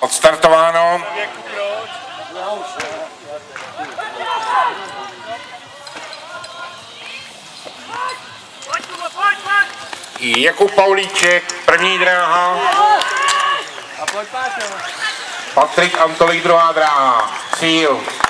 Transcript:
Odstartováno. Jakub Paulíček, první dráha. Patrik Antolik, druhá dráha. Cíl.